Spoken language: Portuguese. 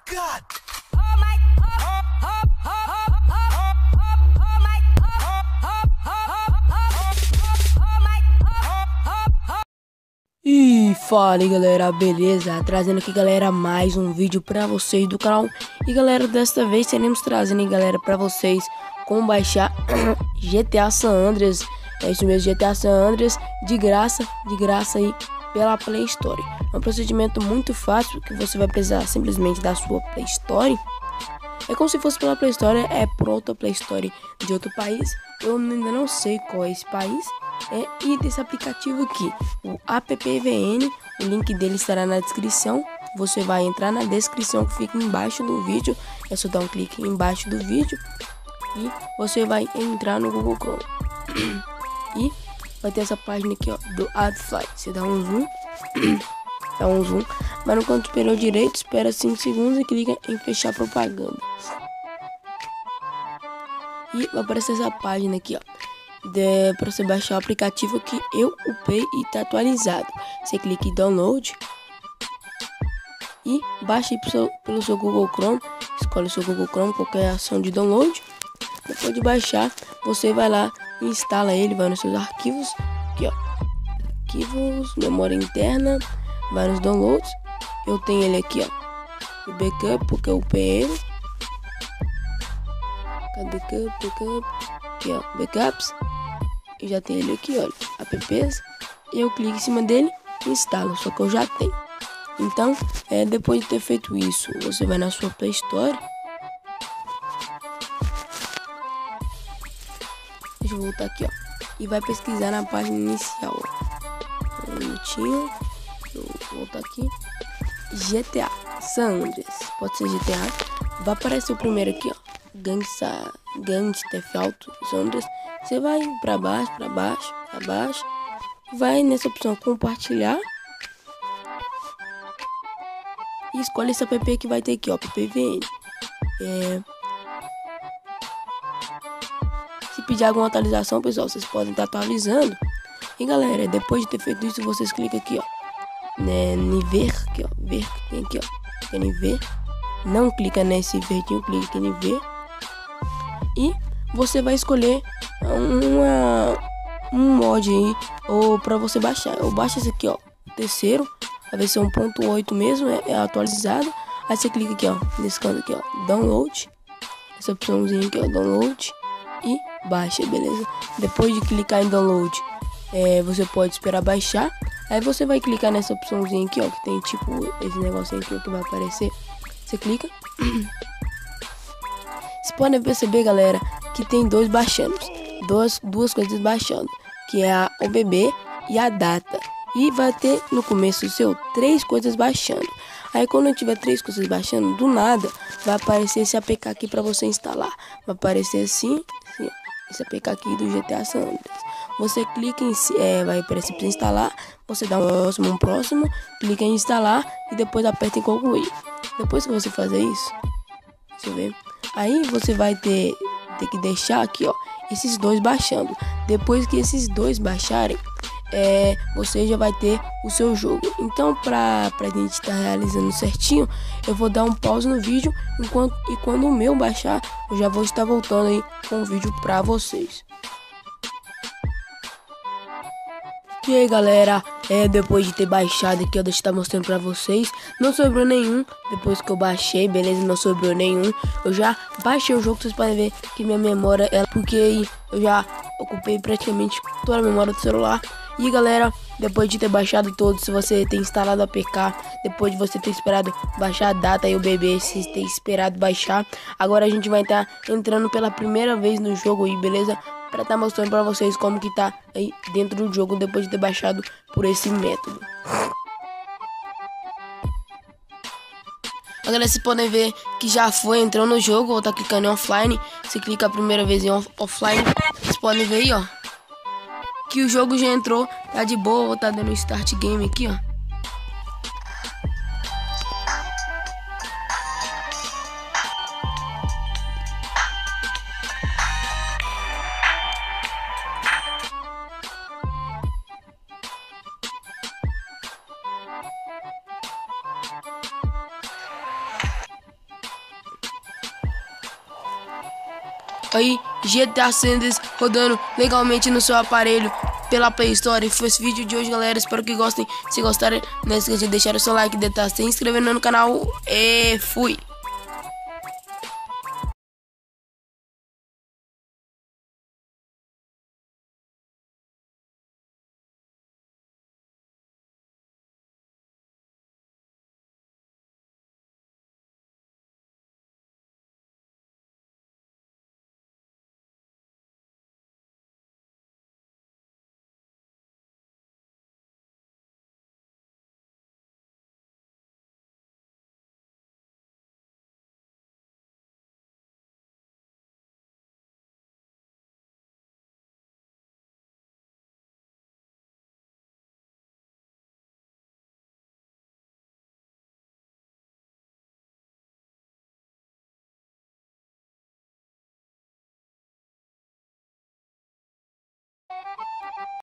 God. E fala aí galera, beleza? Trazendo aqui galera mais um vídeo pra vocês do canal. E galera, desta vez teremos trazendo aí galera pra vocês como baixar GTA San Andreas. É isso mesmo, GTA San Andreas de graça aí pela Play Store. É um procedimento muito fácil que você vai precisar simplesmente da sua Play Store. É como se fosse pela Play Store, é por outra Play Store de outro país. Eu ainda não sei qual é esse país. E desse aplicativo aqui, o AppVN, o link dele estará na descrição. Você vai entrar na descrição que fica embaixo do vídeo. É só dar um clique embaixo do vídeo e você vai entrar no Google Chrome. E vai ter essa página aqui, ó, do AdFly. Você dá um zoom, mas enquanto esperou direito, espera 5 segundos e clica em fechar propaganda. E vai aparecer essa página aqui, ó, para você baixar o aplicativo que eu upei e tá atualizado. Você clica em download e baixa aí pelo seu Google Chrome. Escolhe o seu Google Chrome, qualquer ação de download. Depois de baixar, você vai lá e instala ele, vai nos seus arquivos aqui, ó, arquivos, memória interna, vai nos downloads. Eu tenho ele aqui, ó, o backup, porque eu upei ele. Cadê backup? Aqui, ó, backups. Eu já tenho ele aqui, olha, apps. E eu clico em cima dele e instalo, só que eu já tenho. Então, depois de ter feito isso, você vai na sua Play Store. Deixa eu voltar aqui, ó, e vai pesquisar na página inicial, ó. Um minutinho. Deixa eu voltar aqui. GTA San Andreas, pode ser GTA. Vai aparecer o primeiro aqui, ó, Gang Theft Auto San Andreas. Você vai pra baixo, vai nessa opção compartilhar e escolhe esse app que vai ter aqui, ó, AppVN. Se pedir alguma atualização, pessoal, vocês podem estar atualizando. E galera, depois de ter feito isso, vocês clicam aqui, ó, né, em ver, aqui, ó, ver que tem aqui, ó, clica em ver. Não clica nesse verdinho, clica aqui em ver. E você vai escolher um mod aí, ou para você baixar. Eu baixo esse aqui, ó, terceiro, a versão 1.8 mesmo, é atualizado. Aí você clica aqui, ó, nesse canto aqui, ó, download, essa opçãozinha aqui, ó, download, e baixa, beleza? Depois de clicar em download, você pode esperar baixar. Aí você vai clicar nessa opçãozinha aqui, ó, que tem tipo esse negocinho aqui, ó, que vai aparecer. Você clica. Vocês podem perceber, galera, que tem dois baixando, duas coisas baixando, que é o bebê e a data. E vai ter no começo do seu 3 coisas baixando. Aí quando tiver 3 coisas baixando, do nada vai aparecer esse APK aqui para você instalar. Vai aparecer assim, esse APK aqui do GTA San Andreas. Você clica em vai aparecer para instalar. Você dá um próximo, clica em instalar e depois aperta em concluir. Depois que você fazer isso, deixa eu ver. Aí você vai ter que deixar aqui, ó, esses dois baixando. Depois que esses dois baixarem, você já vai ter o seu jogo. Então, pra gente estar realizando certinho, eu vou dar um pause no vídeo e quando o meu baixar, eu já vou estar voltando aí com o vídeo pra vocês. E aí galera, depois de ter baixado aqui, eu deixo estar mostrando pra vocês. Não sobrou nenhum, depois que eu baixei, beleza, não sobrou nenhum. Eu já baixei o jogo, vocês podem ver que minha memória, porque eu já ocupei praticamente toda a memória do celular. E galera, depois de ter baixado todos, se você tem instalado a APK, depois de você ter esperado baixar a data e o bebê, se ter esperado baixar, agora a gente vai estar entrando pela primeira vez no jogo aí, beleza? Para estar mostrando para vocês como que tá aí dentro do jogo depois de ter baixado por esse método. Agora vocês podem ver que já entrou no jogo. Vou estar clicando em offline. Você clica a primeira vez em offline, vocês podem ver aí, ó, que o jogo já entrou, tá de boa. Vou estar dando start game aqui, ó. aí GTA Sanders rodando legalmente no seu aparelho pela Play Store. Foi esse vídeo de hoje, galera. Espero que gostem. Se gostarem, não esqueça de deixar o seu like, de estar se inscrevendo no canal. E fui!